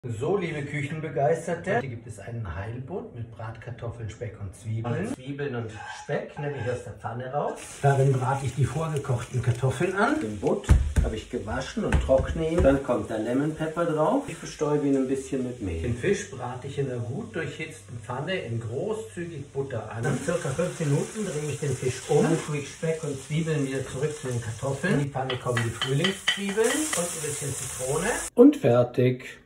So, liebe Küchenbegeisterte, hier gibt es einen Heilbutt mit Bratkartoffeln, Speck und Zwiebeln. Zwiebeln und Speck nehme ich aus der Pfanne raus. Darin brate ich die vorgekochten Kartoffeln an. Den Butt habe ich gewaschen und trockne ihn. Dann kommt der Lemon Pepper drauf. Ich bestäube ihn ein bisschen mit Mehl. Den Fisch brate ich in einer gut durchhitzten Pfanne in großzügig Butter an. Nach ca. 5 Minuten drehe ich den Fisch um. Dann tue ich Speck und Zwiebeln wieder zurück zu den Kartoffeln. In die Pfanne kommen die Frühlingszwiebeln und ein bisschen Zitrone. Und fertig.